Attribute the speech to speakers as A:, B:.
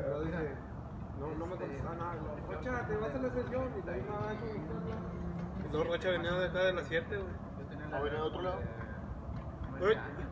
A: luego dice, no me contestaba nada. Rocha, te vas a la sesión y de ahí nada, eso.
B: Y luego Rocha venía de acá de las 7, güey.
C: ¿O venía de otro lado?